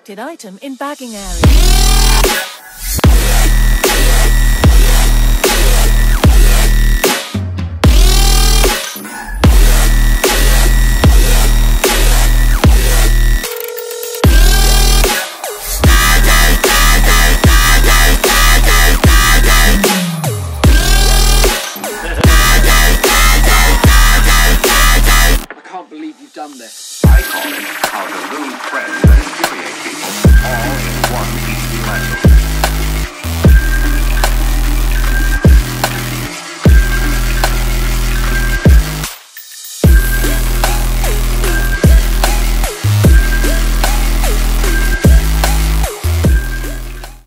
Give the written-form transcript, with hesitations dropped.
selected item in bagging area. I can't believe you've done this. I call it how to lose friends and infuriate people all in one easy lesson.